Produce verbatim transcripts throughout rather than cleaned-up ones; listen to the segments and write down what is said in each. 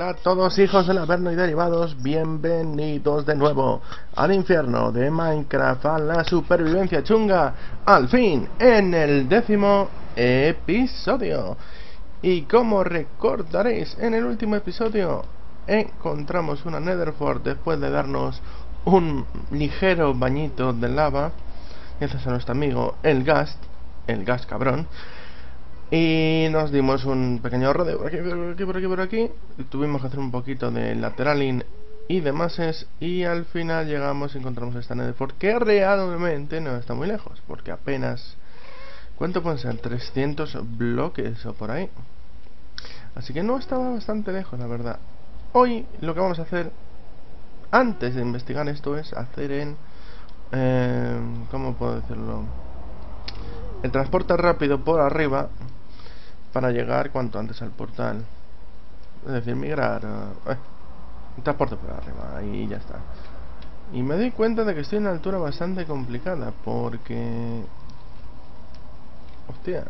Hola a todos, hijos del Averno y derivados, bienvenidos de nuevo al infierno de Minecraft, a la supervivencia chunga, al fin, en el décimo episodio. Y como recordaréis, en el último episodio encontramos una Netherfort después de darnos un ligero bañito de lava, gracias a nuestro amigo el Ghast, el Ghast cabrón. Y nos dimos un pequeño rodeo por aquí, por aquí, por aquí, por aquí. Tuvimos que hacer un poquito de lateraling y de masses. Y al final llegamos y encontramos esta Netherfort, que realmente no está muy lejos, porque apenas... ¿cuánto pueden ser? trescientos bloques o por ahí. Así que no estaba bastante lejos, la verdad. Hoy lo que vamos a hacer, antes de investigar esto, es hacer en... Eh, ¿cómo puedo decirlo? El transporte rápido por arriba, para llegar cuanto antes al portal. Es decir, migrar eh, un transporte por arriba y ya está. Y me doy cuenta de que estoy en una altura bastante complicada, porque... hostia,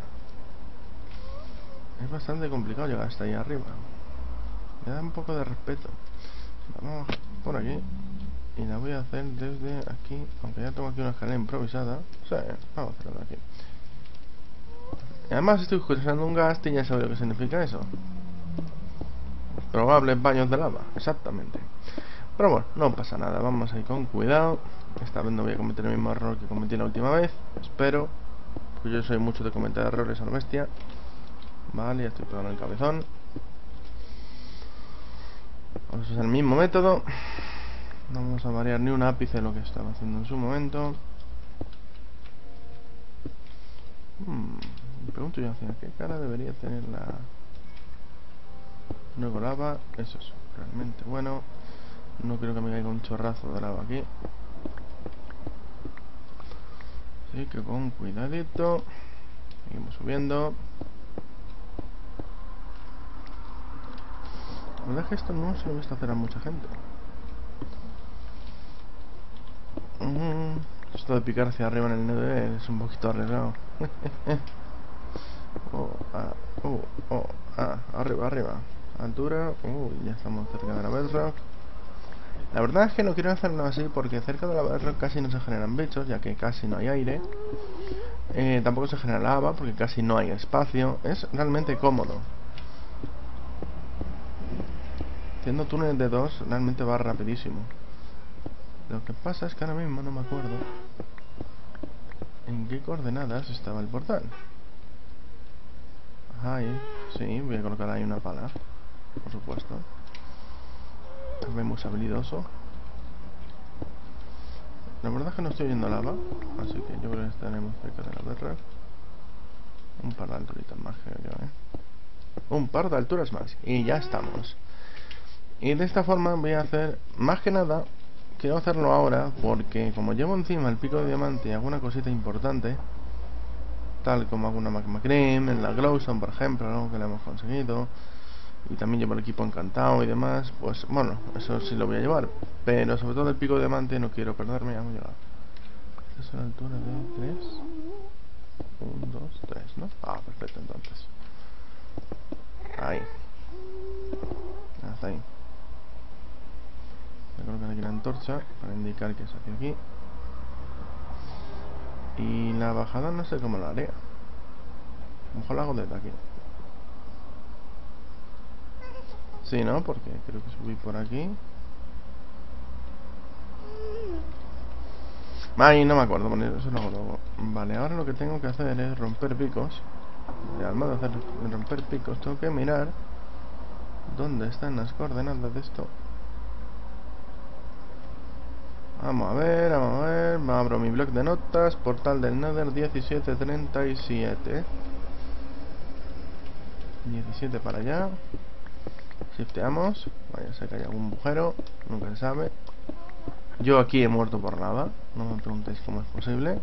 es bastante complicado llegar hasta ahí arriba. Me da un poco de respeto. Vamos por aquí y la voy a hacer desde aquí, aunque ya tengo aquí una escalera improvisada. O sea, vamos a hacerlo de aquí. Y además estoy usando un Ghast y ya sabéis lo que significa eso. Probables baños de lava, exactamente. Pero bueno, no pasa nada, vamos a ir con cuidado. Esta vez no voy a cometer el mismo error que cometí la última vez, espero, porque yo soy mucho de cometer errores a la bestia. Vale, ya estoy pegando el cabezón. Vamos a usar el mismo método. No vamos a variar ni un ápice de lo que estaba haciendo en su momento. Hmm, me pregunto yo hacia qué cara debería tener la... Nuevo lava, eso es realmente bueno. No creo que me caiga un chorrazo de lava aquí. Así que con cuidadito. Seguimos subiendo. La verdad es que esto no se lo he visto hacer a mucha gente. Uh-huh. Esto de picar hacia arriba en el Nether es un poquito arriesgado. oh, ah, oh, oh, ah, arriba, arriba. Altura, uh, ya estamos cerca de la bedrock. La verdad es que no quiero hacerlo así porque cerca de la bedrock casi no se generan bichos, ya que casi no hay aire. Eh, tampoco se genera lava porque casi no hay espacio. Es realmente cómodo. Haciendo túneles de dos realmente va rapidísimo. Lo que pasa es que ahora mismo no me acuerdo en qué coordenadas estaba el portal. Ahí, sí, voy a colocar ahí una pala, por supuesto. Vemos habilidoso. La verdad es que no estoy viendo lava, así que yo creo que estaremos cerca de la bedrock. Un par de alturitas más, creo yo, ¿eh? Un par de alturas más, y ya estamos. Y de esta forma voy a hacer, más que nada, quiero hacerlo ahora, porque como llevo encima el pico de diamante y alguna cosita importante, tal como alguna magma cream, en la glowstone por ejemplo, ¿no? Que le hemos conseguido, y también llevo el equipo encantado y demás, pues bueno, eso sí lo voy a llevar, pero sobre todo el pico de diamante no quiero perderme. Ya hemos llegado. Esta es la altura de tres, uno, dos, tres, ¿no? Ah, perfecto, entonces ahí, hasta ahí. Voy a colocar aquí la antorcha para indicar que es hacia aquí. Y la bajada no sé cómo la haré. A lo mejor la hago desde aquí. Sí, ¿no? Porque creo que subí por aquí. Ay, no me acuerdo, bueno, eso lo hago luego. Vale, ahora lo que tengo que hacer es romper picos. Y además de hacer romper picos, tengo que mirar dónde están las coordenadas de esto. Vamos a ver, vamos a ver. Me abro mi bloc de notas. Portal del Nether diecisiete treinta y siete. diecisiete para allá. Shifteamos. Vaya a ser que haya algún agujero. Nunca se sabe. Yo aquí he muerto por nada. No me preguntéis cómo es posible.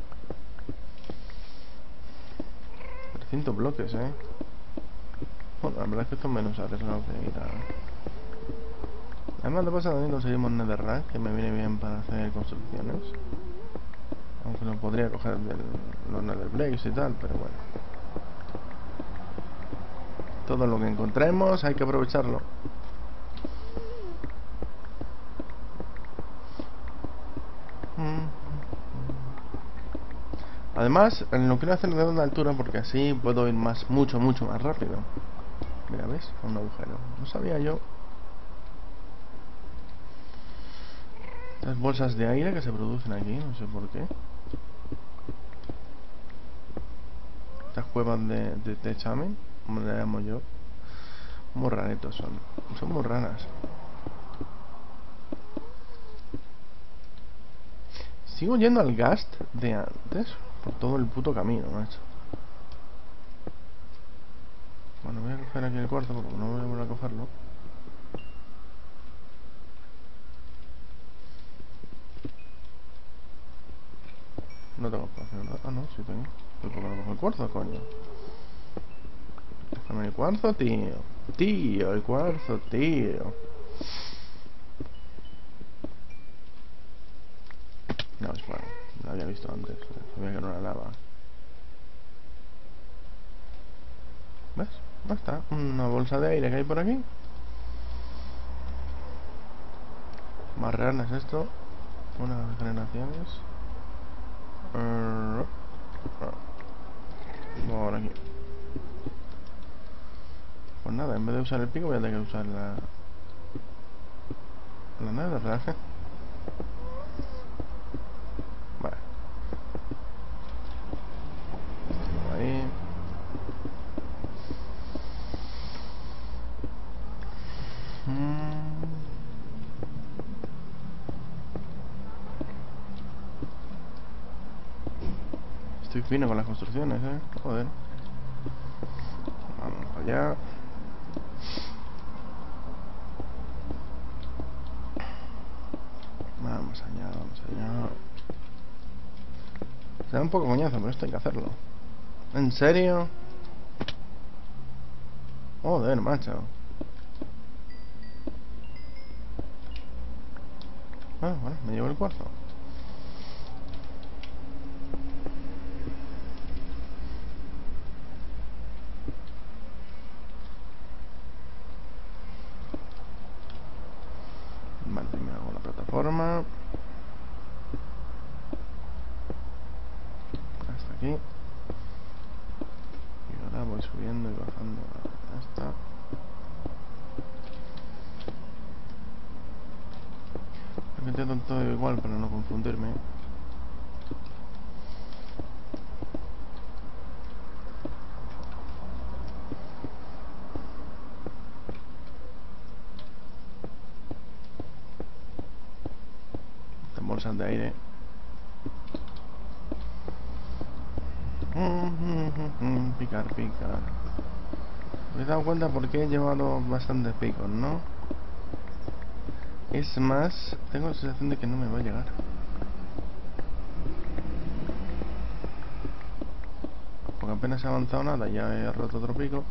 trescientos bloques, eh. Bueno, la verdad es que esto es menos arriesgado que ir a... Además de paso también conseguimos Netherrack, que me viene bien para hacer construcciones. Aunque no podría coger del, los Nether Blades y tal, pero bueno. Todo lo que encontremos hay que aprovecharlo. Además, lo quiero hacer de una altura porque así puedo ir más, mucho, mucho más rápido. Mira, ¿ves? Un agujero. No sabía yo. Las bolsas de aire que se producen aquí, no sé por qué. Estas cuevas de, de, de examen, como le llamo yo. Muy raritos son. Son muy raras. Sigo yendo al Gast de antes por todo el puto camino, macho. Bueno, voy a coger aquí el cuarzo porque no voy a volver a cogerlo. No tengo espacio, ¿verdad? Ah, no, sí tengo. ¿Por qué no cojo el cuarzo, coño? Déjame el cuarzo, tío. Tío, el cuarzo, tío. No, es bueno. Lo había visto antes. Sabía que era una lava. ¿Ves? No está. Una bolsa de aire que hay por aquí. Más ranas esto. Unas generaciones. Uh, por aquí. Pues nada, en vez de usar el pico voy a tener que usar la... La nave de relaje. Vale. Ahí. Mm. Estoy fino con las construcciones, eh. Joder. Vamos para allá. Vamos allá, vamos allá. Se da un poco coñazo, pero esto hay que hacerlo. ¿En serio? Joder, macho. Ah, bueno, me llevo el cuarzo. Vale, primero hago la plataforma. Hasta aquí. Y ahora voy subiendo y bajando hasta... Aquí intento todo igual para no confundirme. Estas bolsas de aire. Picar, picar. Me he dado cuenta porque he llevado bastantes picos, ¿no? Es más, tengo la sensación de que no me va a llegar. Porque apenas he avanzado nada, ya he roto otro pico.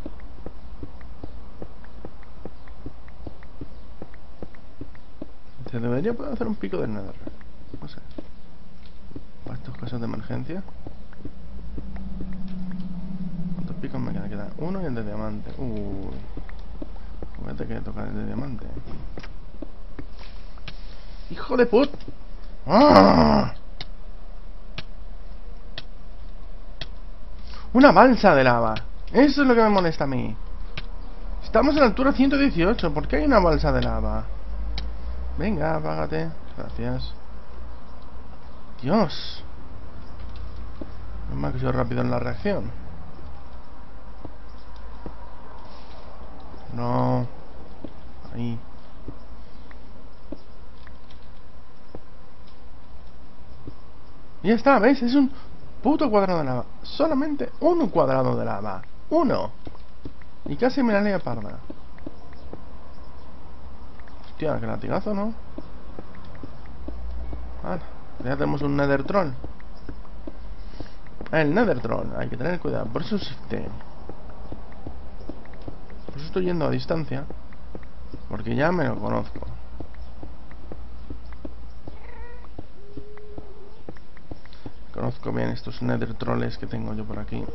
Se debería poder hacer un pico del Nether. No sé. Para estos casos de emergencia. ¿Cuántos picos me queda? Queda uno y el de diamante. Uy. Voy a tener que tocar el de diamante. ¡Hijo de put! ¡Ah! ¡Una balsa de lava! Eso es lo que me molesta a mí. Estamos en la altura ciento dieciocho. ¿Por qué hay una balsa de lava? Venga, apágate. Gracias. Dios. No me ha sido rápido en la reacción. No. Ahí. Y ya está, ¿veis? Es un puto cuadrado de lava. Solamente un cuadrado de lava. Uno. Y casi me la lea parda. Hostia, que latigazo, ¿no? Vale, ya tenemos un Nether Troll. El Nether Troll, hay que tener cuidado. Por eso existe. Por eso estoy yendo a distancia. Porque ya me lo conozco. Conozco bien estos Nether Trolls que tengo yo por aquí.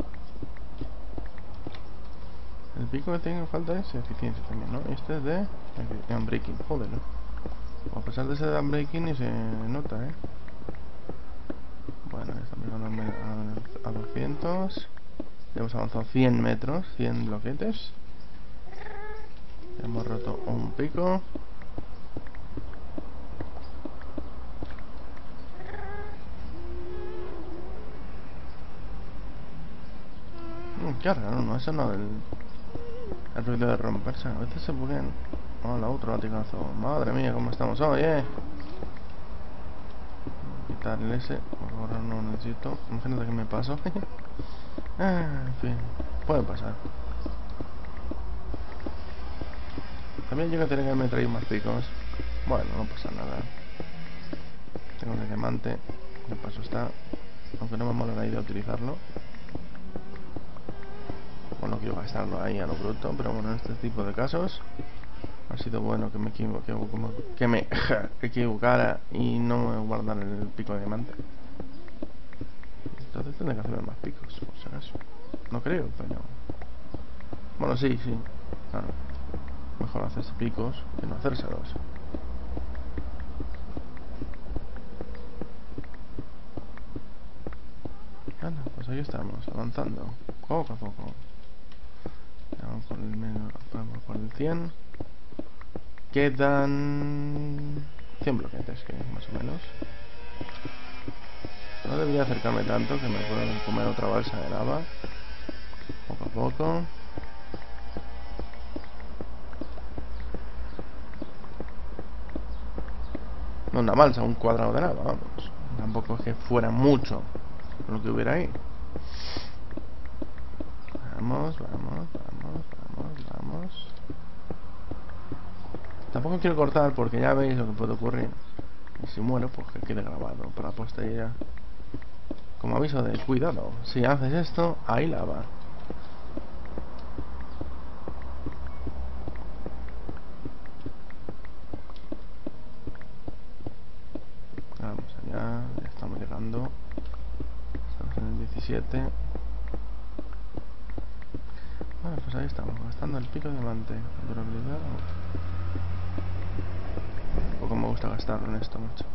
El pico que tengo falta es eficiencia también, ¿no? Este es de Unbreaking, joder, ¿no? A pesar de ser de Unbreaking y se nota, ¿eh? Bueno, está empezando a a doscientos. Ya hemos avanzado cien metros, cien bloquetes. Hemos roto un pico. Mm, qué raro, no, eso no, el, el ruido de romperse. A veces se buguean. Hola, otro latigazo. Madre mía, cómo estamos hoy, eh. Quitarle ese, ahora no necesito. Imagínate que me paso. Ah, en fin, puede pasar. También llega a tener que haberme traído más picos. Bueno, no pasa nada. Tengo el diamante, de paso está. Aunque no me mola la idea de utilizarlo. Bueno, no quiero gastarlo ahí a lo bruto, pero bueno, en este tipo de casos ha sido bueno que me equivoque, que me equivocara y no me guardara el pico de diamante. Entonces tendré que hacerme más picos, por si acaso. No creo, pero... Bueno, sí, sí. Claro. Mejor hacerse picos que no hacérselos. Bueno, pues ahí estamos, avanzando. Poco a poco. Ya vamos por el, medio, vamos por el cien. Quedan... cien bloquetes, que más o menos. No debería acercarme tanto, que me puedo comer otra balsa de lava. Poco a poco. No una balsa, un cuadrado de lava, vamos. Tampoco es que fuera mucho lo que hubiera ahí. Vamos, vamos, vamos, vamos, vamos. Tampoco quiero cortar porque ya veis lo que puede ocurrir. Y si muero, pues que quede grabado para la posteridad. Como aviso de cuidado, si haces esto, hay lava. Vamos allá, ya estamos llegando. Estamos en el diecisiete. Bueno, pues ahí estamos, gastando el pico de diamante. Durabilidad. Poco me gusta gastarlo en esto, mucho.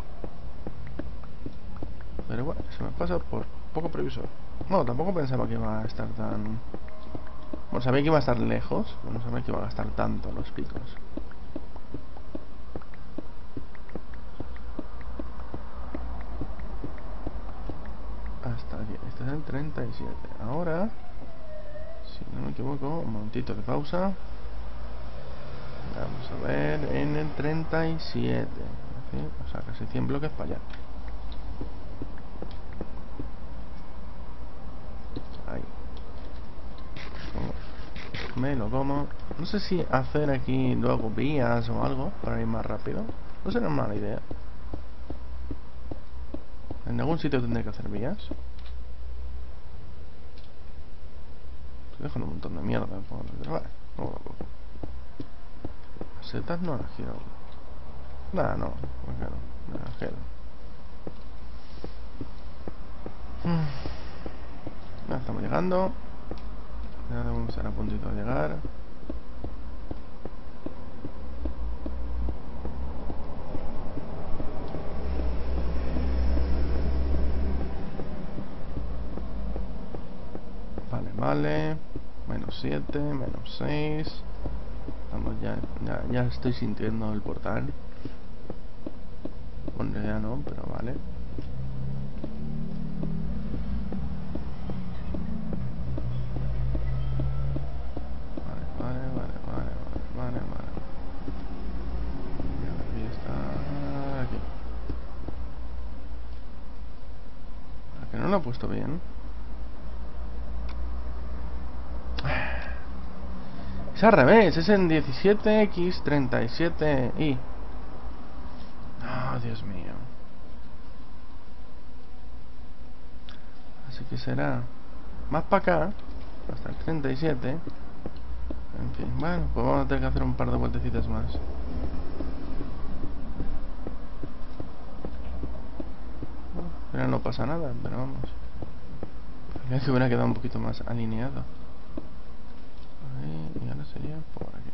Pero bueno, se me pasa por poco previsor. No, tampoco pensaba que iba a estar tan... Bueno, sabía que iba a estar lejos, pero no sabía que iba a gastar tanto los picos. Hasta aquí, este es el treinta y siete. Ahora, si no me equivoco, un momentito de pausa. Vamos a ver, en el treinta y siete. ¿Sí? O sea, casi cien bloques para allá. Ahí. Me lo como. No sé si hacer aquí luego vías o algo para ir más rápido. No será mala idea. En algún sitio tendré que hacer vías. Estoy dejando un montón de mierda por detrás. Poco a poco. Las setas no las quiero. Nada, no. Me quedo. Me las quedo. Ya estamos llegando. Ya debemos estar a puntito de llegar. Vale, vale. Menos siete, menos seis. Vamos, ya, ya, ya estoy sintiendo el portal. Bueno, ya no, pero vale. Vale, vale, vale, vale, vale, vale, vale. Y aquí está... aquí. ¿A que no lo he puesto bien? Es al revés, es en diecisiete equis treinta y siete i. Ah, oh, Dios mío. Así que será más para acá, hasta el treinta y siete. En fin, bueno, pues vamos a tener que hacer un par de vueltecitas más. Pero no pasa nada, pero vamos. Creo que hubiera quedado un poquito más alineado. Ahí, y ahora sería por aquí.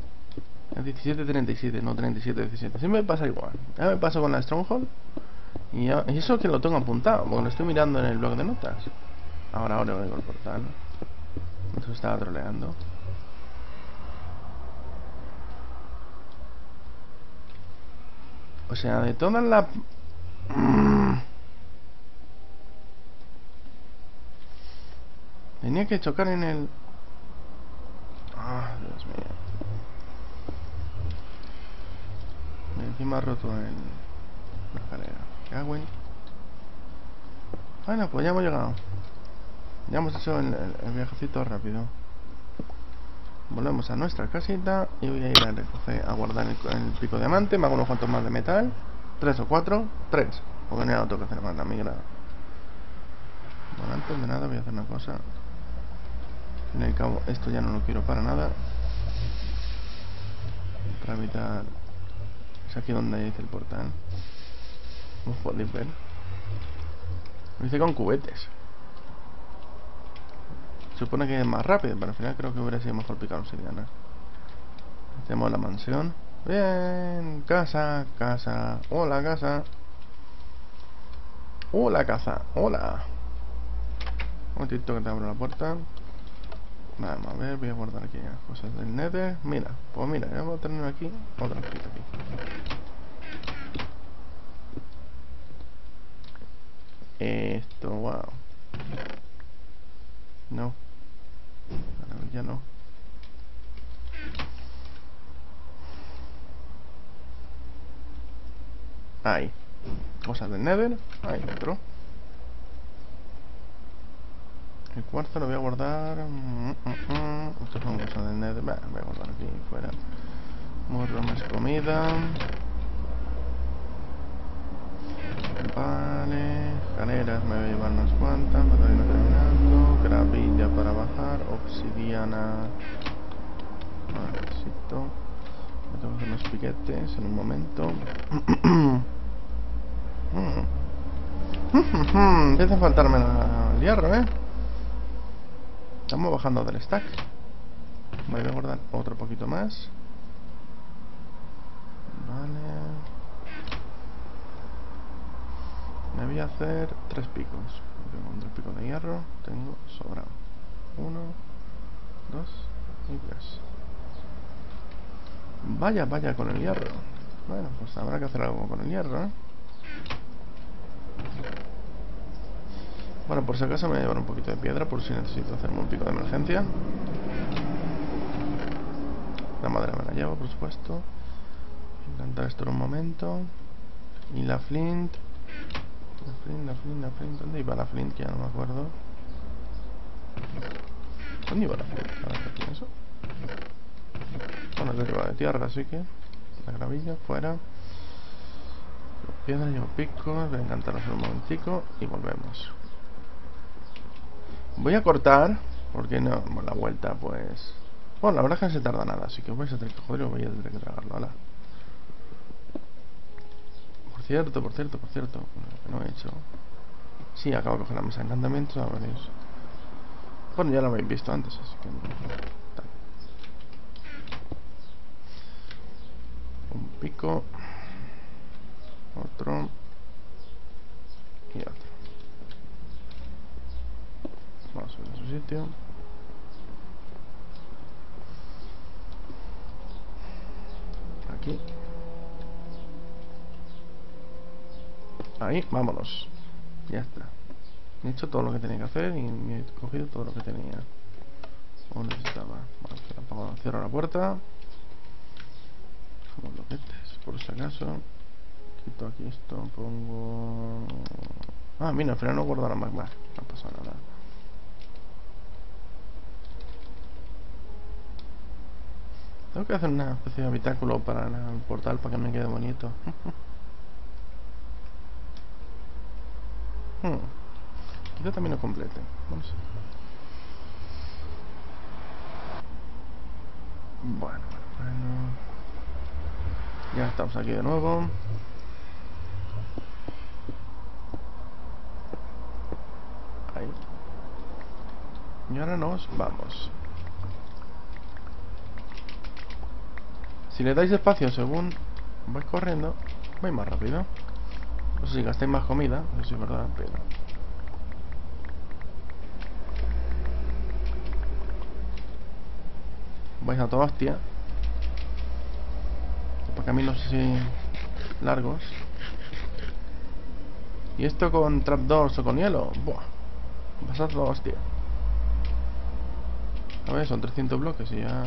El diecisiete treinta y siete, no treinta y siete diecisiete. Siempre me pasa igual. Ya me paso con la Stronghold Y, ya, y eso que lo tengo apuntado, porque lo estoy mirando en el blog de notas. Ahora, ahora oigo el portal. Eso estaba troleando. O sea, de todas las... Mm. Tenía que chocar en el... Ah, Dios mío. Y encima ha roto el... la escalera. ¿Qué hago? Bueno, pues ya hemos llegado. Ya hemos hecho el, el, el viajecito rápido. Volvemos a nuestra casita y voy a ir a recoger, a guardar el, el pico de diamante. Me hago unos cuantos más de metal. Tres o cuatro. Tres. Porque no hay otro que hacer más, migra. Bueno, antes de nada voy a hacer una cosa. En el cabo, esto ya no lo quiero para nada. Para evitar... Es aquí donde dice el portal. Como podéis ver. Lo hice con cubetes. Supone que es más rápido, pero al final creo que hubiera sido mejor picar obsidiana. Hacemos la mansión. Bien, casa, casa. Hola, casa. Hola, casa. Hola. Un momentito que te abro la puerta. Vamos a ver, voy a guardar aquí las cosas del Nether. Mira, pues mira, vamos a tener aquí otra cosita aquí. Esto, wow. No. Ya no. Ahí. Cosas del Nether. Ahí otro. El cuarzo lo voy a guardar. Mm, mm, mm. Estos son cosas del Nether. Bah, voy a guardar aquí fuera. Morro más comida. Vale. Escaleras me voy a llevar unas cuantas. Para ir terminando. Gravilla para bajar. Obsidiana. Vale, necesito. Me tengo que hacer unos piquetes en un momento. Empieza a faltarme el hierro, eh. Estamos bajando del stack. Voy a guardar otro poquito más. Vale. Me voy a hacer tres picos. Porque con tres picos de hierro tengo sobrado. Uno, dos y tres. Vaya, vaya con el hierro. Bueno, pues habrá que hacer algo con el hierro, ¿eh? Bueno, por si acaso me voy a llevar un poquito de piedra por si necesito hacerme un pico de emergencia. La madera me la llevo, por supuesto. Voy a intentar esto en un momento. Y la flint. La flint, la flint, la flint. ¿Dónde iba la flint? Que ya no me acuerdo. ¿Dónde iba la flint? A ver, ¿qué es eso? Bueno, yo llevo de tierra, así que la gravilla, fuera. Piedra, llevo picos. Voy a intentar hacer un momentico y volvemos. Voy a cortar, porque no, la vuelta pues... Bueno, la verdad es que no se tarda nada, así que voy a tener que joder y voy a tener que tragarlo, ¿vale? Por cierto, por cierto, por cierto, que no he hecho... Sí, acabo de coger la mesa de encantamientos, a ver eso. Bueno, ya lo habéis visto antes, así que... Tal. Un pico... Otro... Y otro. Vamos a subir a su sitio. Aquí. Ahí, vámonos. Ya está. He hecho todo lo que tenía que hacer y me he cogido todo lo que tenía. O necesitaba. Bueno, que apago, cierro la puerta. Dejamos los loquetes, por si acaso. Quito aquí esto, pongo... Ah, mira, al final no guardo la magma. No pasa nada. Tengo que hacer una especie de habitáculo para el portal para que me quede bonito. hmm. Quizá también lo complete. Vamos a ver. Bueno, bueno. Ya estamos aquí de nuevo. Ahí. Y ahora nos vamos. Si le dais espacio según vais corriendo, vais más rápido. No sé si gastáis más comida, eso sí es verdad, pero... vais a toda hostia. Por caminos así largos. Y esto con trapdoors o con hielo, buah, pasar toda hostia. A ver, son trescientos bloques y ya...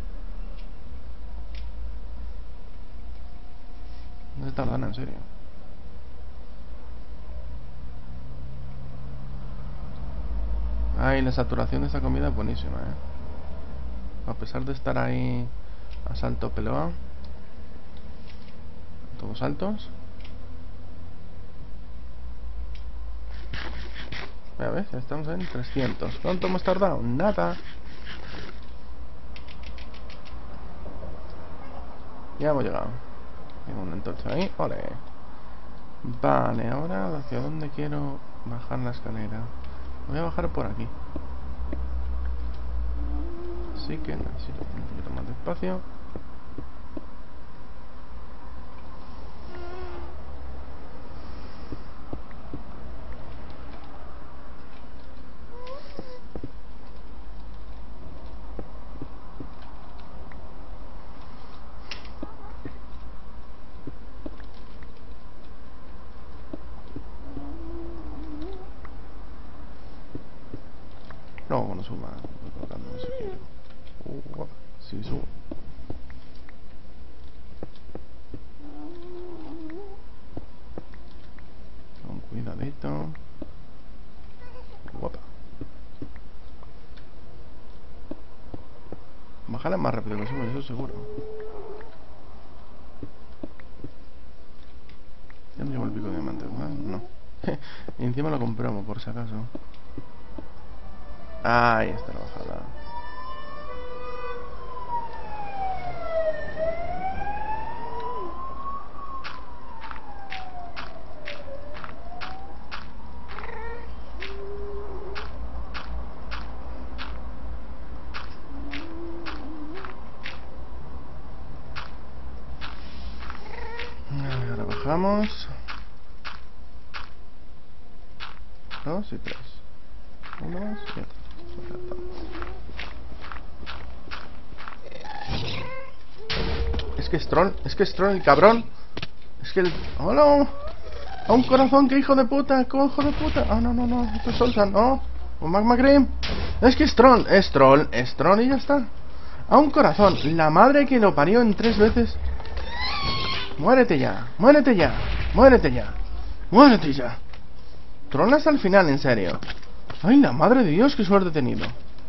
no se tardan, en serio. Ay, la saturación de esta comida es buenísima, eh. A pesar de estar ahí a salto pelea, todos altos. A ver, ya estamos en trescientos. ¿Cuánto hemos tardado? Nada. Ya hemos llegado. Tengo una antorcha ahí. Ole. Vale, ahora hacia dónde quiero bajar la escalera. Voy a bajar por aquí. Así que necesito un poquito más de espacio. No, no suba. Voy colocando eso aquí. Uh, sí, subo. Con cuidadito. Guapa. Bajarla más rápido que sube, eso seguro. Ya no llevo el pico de diamantes, ¿verdad? No. Y encima lo compramos por si acaso. Ahí está la bajada. Ahora bajamos. Dos y tres. Uno más y otro. Es que es troll, es que es troll el cabrón. Es que el... ¡Oh no! ¡A un corazón! ¡Qué hijo de puta! ¡Qué hijo de puta! ¡Ah, no, no, no! ¡Esto es Solsan! ¡Oh! ¡Un Magma Cream! Es que es troll, es troll, es troll y ya está. ¡A un corazón! La madre que lo parió en tres veces. ¡Muérete ya! ¡Muérete ya! ¡Muérete ya! ¡Muérete ya! Troll hasta el final, en serio. ¡Ay, la madre de Dios! ¡Qué suerte he tenido!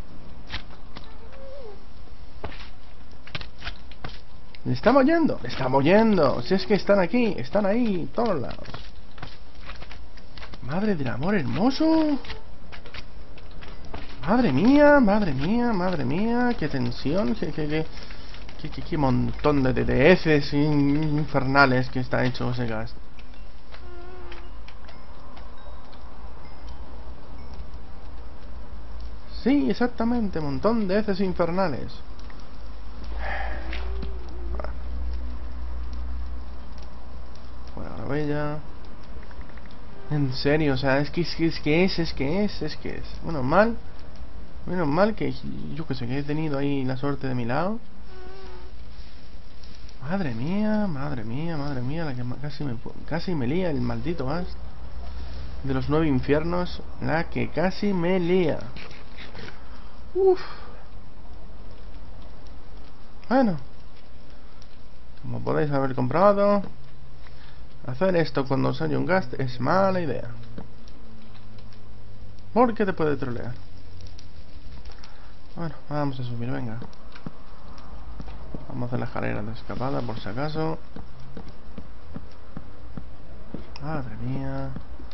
Estamos yendo, estamos yendo. Si es que están aquí, están ahí, todos lados. Madre del amor hermoso. Madre mía, madre mía, madre mía. Qué tensión, qué, qué, qué, qué, qué, qué montón de, de, de heces infernales que está hecho ese gas. Sí, exactamente, montón de heces infernales. Bella. En serio, o sea, es que es que es que es, es que es, es que es. Menos mal, menos mal que yo que sé que he tenido ahí la suerte de mi lado. Madre mía, madre mía, madre mía, la que casi me casi me lía el maldito gas de los nueve infiernos, la que casi me lía. Uff. Bueno, como podéis haber comprobado, hacer esto cuando sale un ghast es mala idea. Porque te puede trolear. Bueno, vamos a subir, venga. Vamos a hacer la escalera de escapada por si acaso. Madre mía.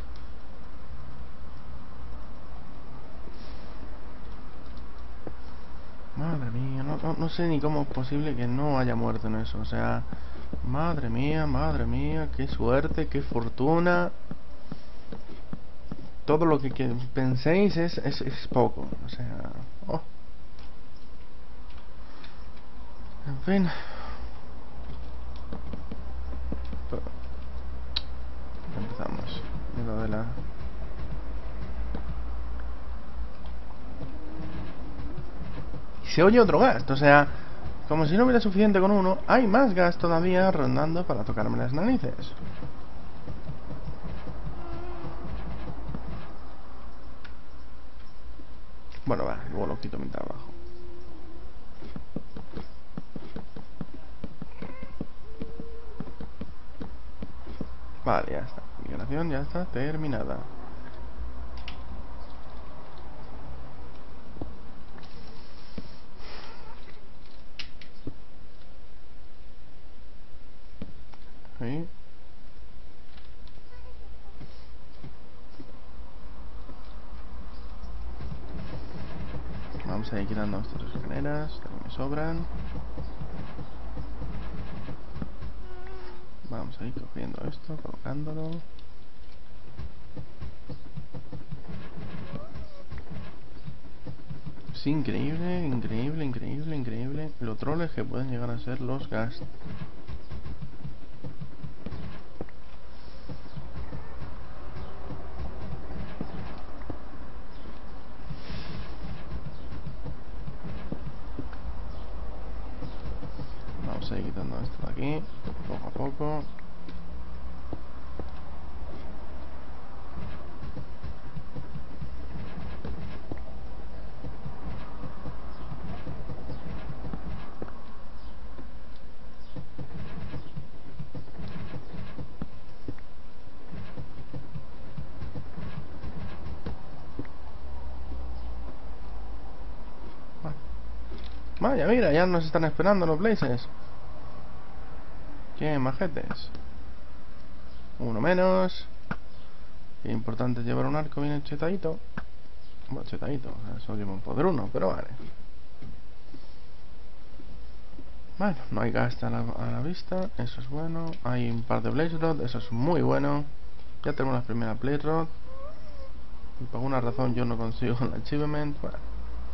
Madre mía, no, no, no sé ni cómo es posible que no haya muerto en eso, o sea... Madre mía, madre mía, qué suerte, qué fortuna. Todo lo que, que penséis es, es, es poco, o sea... Oh. En fin... Empezamos. se oye otro ghast. O sea, como si no hubiera suficiente con uno, hay más ghast todavía rondando para tocarme las narices. Bueno, va, luego lo quito mientras abajo. Vale, ya está. Migración ya está terminada. Ahí. Vamos a ir quitando estas dos escaleras que me sobran. Vamos a ir cogiendo esto, colocándolo. Es increíble, increíble, increíble, increíble lo troles que pueden llegar a ser los ghast. Vamos a ir quitando esto de aquí, poco a poco. Vaya, mira, ya nos están esperando los blazes. Qué majetes. Uno menos. Qué importante es llevar un arco bien chetadito. Bueno, chetadito, o sea, solo lleva un poder uno, pero vale. Bueno, no hay ghast a la, a la vista, eso es bueno. Hay un par de blaze rod, eso es muy bueno. Ya tenemos la primera blaze rod. Y por alguna razón yo no consigo el achievement. Bueno.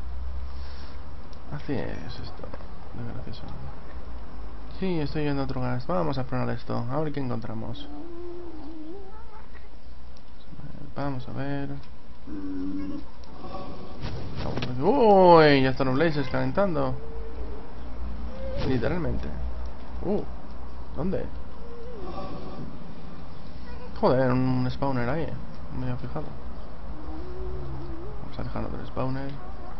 Así es esto, de gracioso. Sí, estoy viendo otro ghast. Vamos a explorar esto, a ver qué encontramos. Vamos a ver. Uy, ya están los blazes calentando. Literalmente. Uh, ¿dónde? Joder, un spawner ahí. No me había fijado. Vamos a dejarlo del spawner.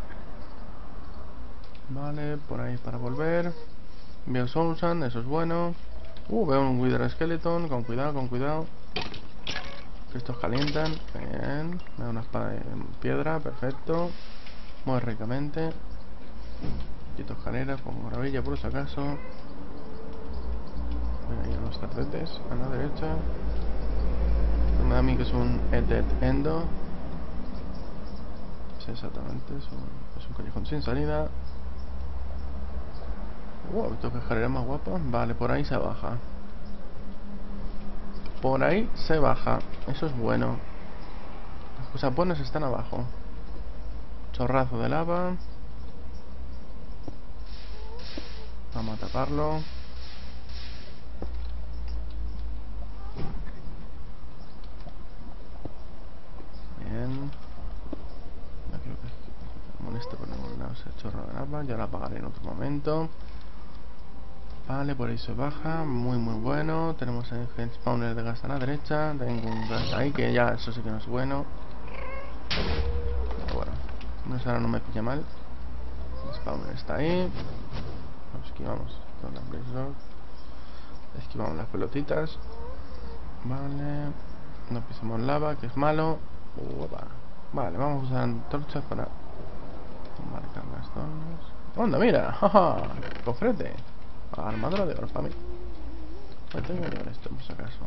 Vale, por ahí para volver. Veo Soulsand, eso es bueno. Uh, veo un Wither Skeleton. Con cuidado, con cuidado. Estos calientan. Bien. Veo una espada de piedra, perfecto. Muy ricamente. Quito escaleras, pongo gravilla por si acaso. Ahí hay unos tartetes a la derecha. Me da a mí que es un Edet Endo. Sí, exactamente, es un, es un callejón sin salida. Wow, tengo que escalera más guapa. Vale, por ahí se baja. Por ahí se baja. Eso es bueno. Las cosas buenas están abajo. Chorrazo de lava. Vamos a taparlo. Bien. No creo que me moleste por ningún lado ese chorro de lava. Ya la apagaré en otro momento. Vale, por ahí se baja. Muy muy bueno. Tenemos el head spawner de gas a la derecha. Tengo un gas ahí que ya eso sí que no es bueno. Pero bueno, no sé, ahora no me pilla mal. El spawner está ahí. Esquivamos con la blaze rod. Esquivamos las pelotitas. Vale. No pisamos lava, que es malo. Uopa. Vale, vamos a usar antorchas para marcar las zonas. ¡Onda, mira! ¡Jaja! ¡Cofrete! Armadura de oro para mí. Voy a tener que ver esto por si acaso.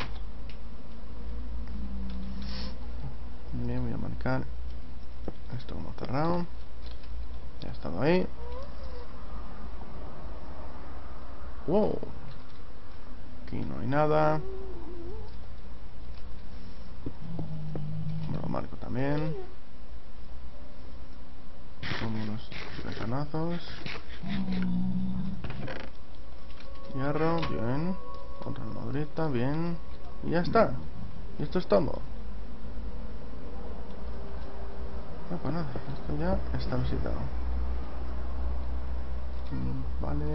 Bien, voy a marcar esto como cerrado. Ya ha estado ahí. Wow. Aquí no hay nada. Me lo marco también. Como unos recanazos. Hierro, bien. Otra armadurita, bien. Y ya está. Y esto es todo. No, pues nada, esto ya está visitado. Vale.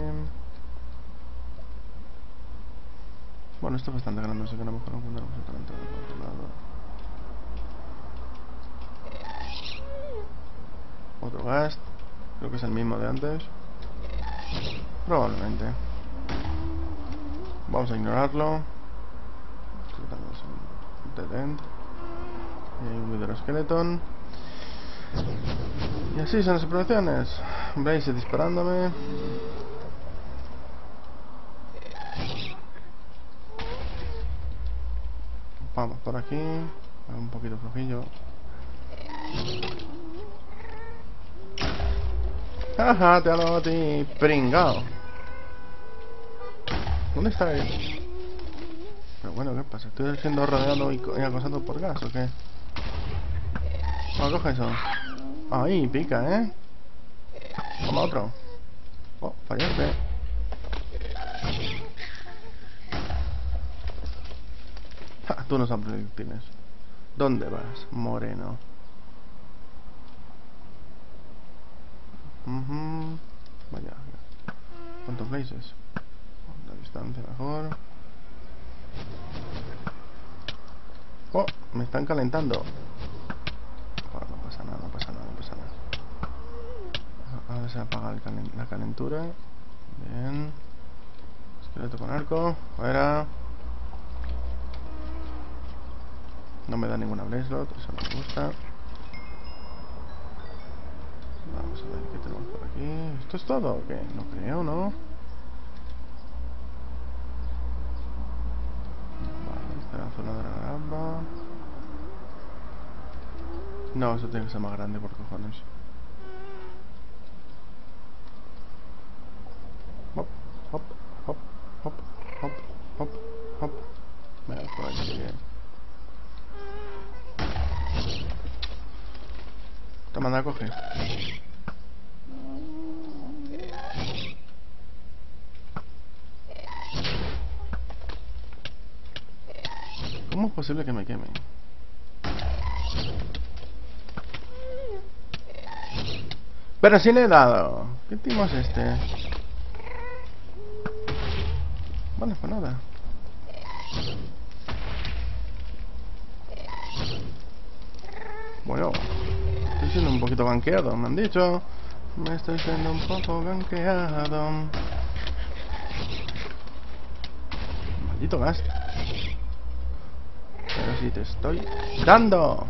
Bueno, esto es bastante grande, así que a lo mejor no encontramos exactamente por otro lado. Otro gas. Creo que es el mismo de antes. Probablemente. Vamos a ignorarlo. Tratamos un dead end. Y hay un Wither Skeleton. Y así son las operaciones. Blaze disparándome. Vamos por aquí. Un poquito flojillo. Jaja, te hablo a ti, pringao. ¿Dónde está él? Pero bueno, ¿qué pasa? ¿Estoy siendo rodeado y, y acosado por gas o qué? No, coge eso. Ahí, pica, ¿eh? Toma otro. Oh, fallaste. Ja, tú no sabes proyectiles. ¿Dónde vas, moreno? Uh-huh. Vaya. ¿Cuántos places? La distancia mejor. Oh, me están calentando. Oh, no pasa nada, no pasa nada, no pasa nada. Ahora se apaga el calen la calentura. Bien. Esqueleto con arco. Fuera. No me da ninguna blaze slot, eso no me gusta. Vamos a ver qué tenemos por aquí. ¿Esto es todo o qué? No creo, ¿no? Vale, esta es la zona de la grava. No, eso tiene que ser más grande por cojones. Hop, hop, hop, hop, hop, hop, hop. Venga, por aquí. Toma, anda, coge. ¿Cómo es posible que me queme? Pero si le he dado. ¿Qué timo es este? Vale, pues nada. Bueno, estoy siendo un poquito gankeado, me han dicho. Me estoy siendo un poco gankeado. Maldito gas. Pero si te estoy dando.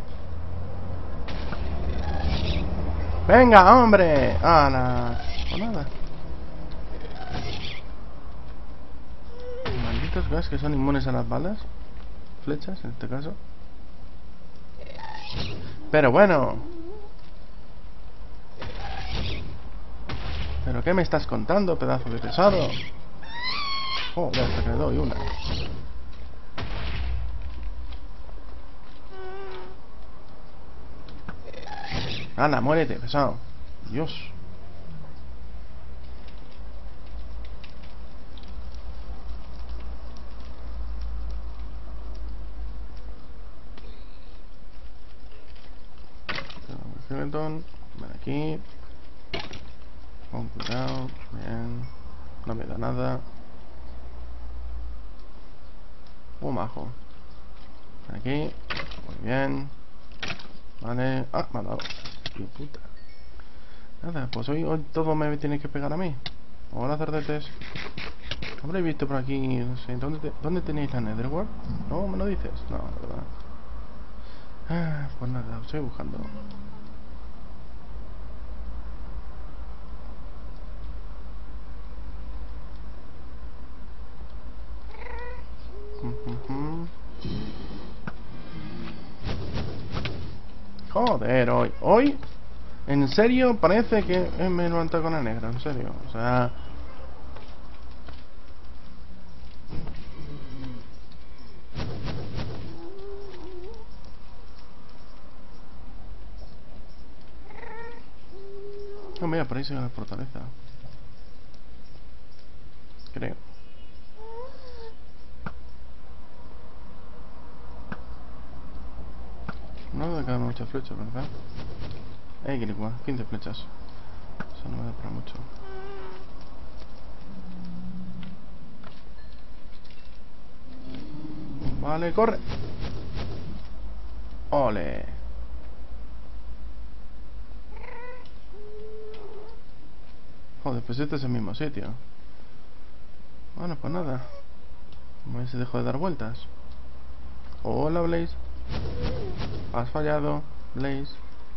¡Venga, hombre! ¡Hala! O nada. Malditos gas que son inmunes a las balas. Flechas, en este caso. Pero bueno. ¿Pero qué me estás contando, pedazo de pesado? Oh, ya hasta que le doy una. ¡Hala, muérete, pesado! Dios. Skeleton, ven aquí. Con cuidado, bien. No me da nada. Un majo. Ven aquí, muy bien. Vale. Ah, me ha dado. ¡Qué puta! Nada, pues hoy, hoy todo me tiene que pegar a mí. Hola, cerdetes. ¿Habréis visto por aquí? No sé, ¿dónde, te, ¿dónde tenéis la Netherworld? No, ¿me lo dices? No, la verdad. Ah, pues nada, lo estoy buscando. Joder, hoy, hoy, en serio, parece que me he levantado con la negra, en serio, o sea... No, mira, por ahí se ve la fortaleza. Creo. No debe quedar muchas flechas, ¿verdad? Eh, que igual, quince flechas. Eso no me da para mucho. Vale, corre. Ole. Joder, pues este es el mismo sitio. Bueno, pues nada. A ver si dejo de dar vueltas. Hola, Blaze. Has fallado, Blaze.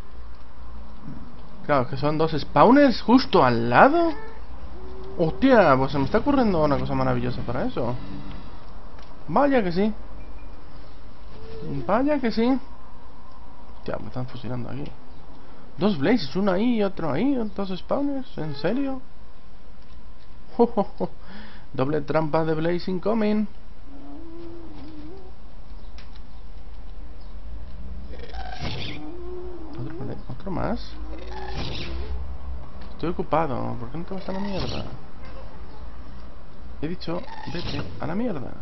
Claro, que son dos spawners justo al lado. Hostia, pues se me está ocurriendo una cosa maravillosa para eso. Vaya que sí. Vaya que sí. Hostia, me están fusilando aquí. Dos Blazes, uno ahí y otro ahí. Dos spawners, ¿en serio? Oh, oh, oh. Doble trampa de Blaze incoming. ¿Otro, otro más? Estoy ocupado. ¿Por qué no te vas a la mierda? He dicho, vete a la mierda.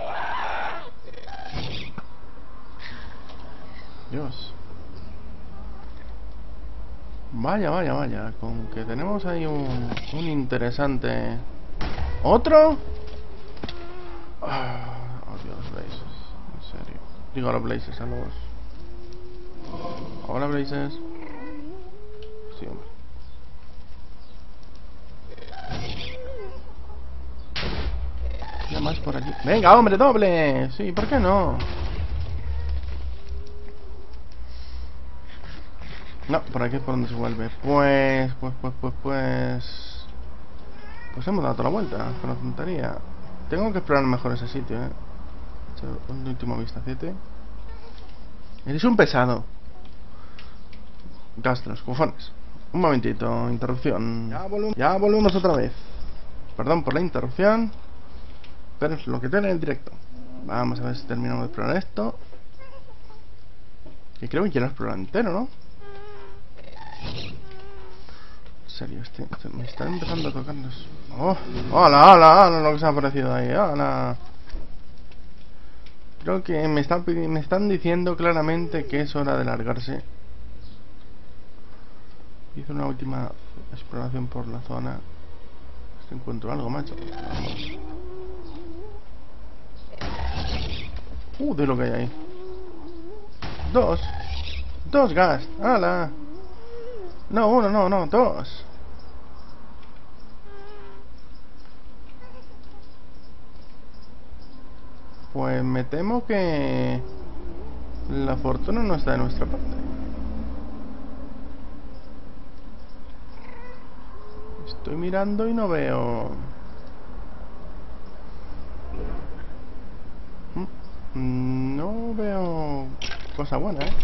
Dios. Vaya, vaya, vaya. Con que tenemos ahí un, un interesante... ¿Otro? Oh, Dios, Blazes. En serio. Digo a los Blazes, a los... Hola, Blazes. Sí, hombre. Ya más por aquí. ¡Venga, hombre, doble! Sí, ¿por qué no? No, por aquí es por donde se vuelve. Pues, pues, pues, pues, pues... Pues hemos dado toda la vuelta, con la tontería. Tengo que explorar mejor ese sitio, eh. Un último vistacete. Eres un pesado. Gastros, cojones. Un momentito, interrupción. Ya, volvemos, ya volvemos otra vez. Perdón por la interrupción, pero es lo que tiene el directo. Vamos a ver si terminamos de explorar esto. Que creo que quiero explorar entero, ¿no? En serio, este, este me está empezando a tocar los... ¡Oh! ¡Hola, hola, hola! Lo que se ha aparecido ahí, ¡hola! Creo que me están, me están diciendo claramente que es hora de largarse. Hice una última exploración por la zona. Si encuentro algo, macho. Vamos. Uh, de lo que hay ahí. Dos. Dos gas. ¡Hala! No, uno, no, no, dos. Pues me temo que la fortuna no está de nuestra parte. Estoy mirando y no veo... No veo cosa buena, ¿eh?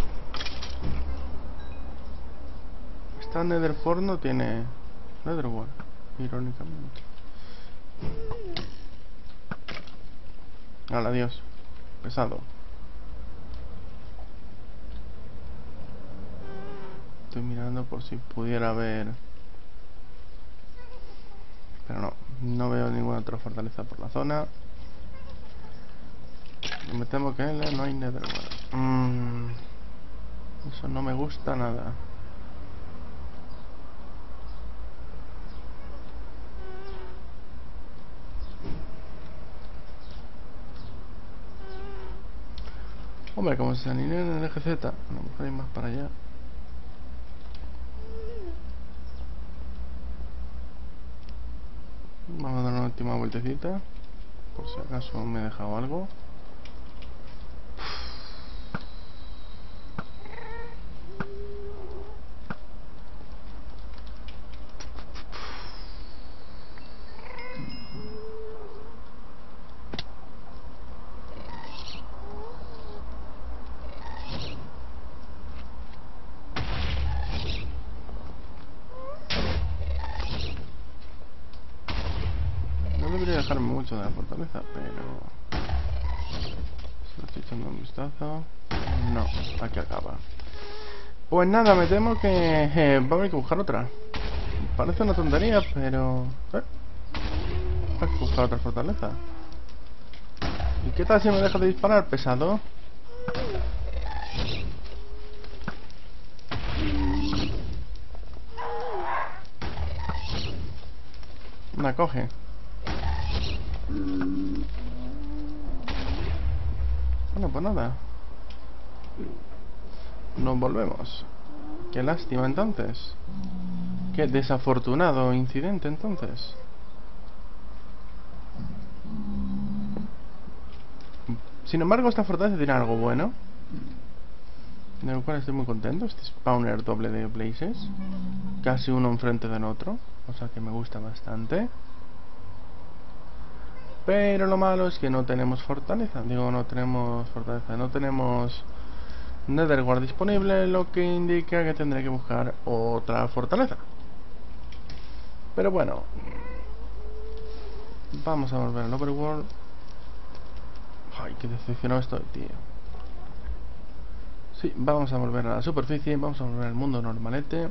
Esta Netherfort no tiene Netherware, irónicamente. Al adiós. Pesado. Estoy mirando por si pudiera ver... Pero no, no veo ninguna otra fortaleza por la zona. Me temo que no hay Netherware. Mm, eso no me gusta nada. Hombre, como se alinean en el eje Z, a lo mejor hay más para allá. Vamos a dar una última vueltecita, por si acaso me he dejado algo. Dejarme mucho de la fortaleza, pero si lo estoy echando un vistazo, no, aquí acaba. Pues nada, me temo que eh, va a haber que buscar otra. Parece una tontería, pero ¿eh? Hay que buscar otra fortaleza. ¿Y qué tal si me deja de disparar, pesado? Una coge. pues nada. Nos volvemos. Qué lástima entonces. Qué desafortunado incidente entonces. Sin embargo, esta fortaleza tiene algo bueno, de lo cual estoy muy contento. Este spawner doble de blazes, casi uno enfrente del otro, cosa que me gusta bastante. Pero lo malo es que no tenemos fortaleza. Digo, no tenemos fortaleza, no tenemos Netherward disponible, lo que indica que tendré que buscar otra fortaleza. Pero bueno, vamos a volver al Overworld. Ay, qué decepcionado estoy, tío. Sí, vamos a volver a la superficie, vamos a volver al mundo normalete.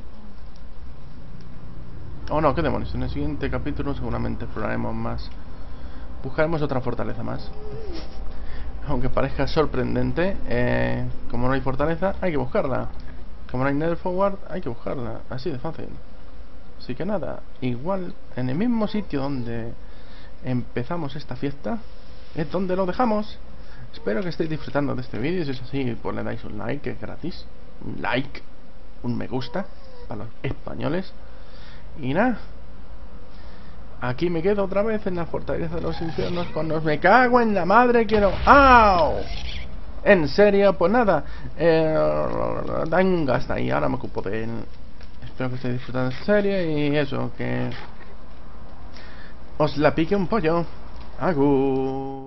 Oh no, qué demonios, en el siguiente capítulo seguramente exploraremos más. Buscaremos otra fortaleza más. Aunque parezca sorprendente, eh, como no hay fortaleza, hay que buscarla. Como no hay Nether Forward, hay que buscarla. Así de fácil. Así que nada, igual en el mismo sitio donde empezamos esta fiesta es donde lo dejamos. Espero que estéis disfrutando de este vídeo. Si es así, pues le dais un like, que es gratis. Un like, un me gusta para los españoles. Y nada, aquí me quedo otra vez en la fortaleza de los infiernos cuando me cago en la madre. Quiero... ¡Au! En serio, pues nada, eh, venga, hasta ahí. Ahora me ocupo de él. Espero que estéis disfrutando de esta serie. Y eso, que os la pique un pollo. Agur.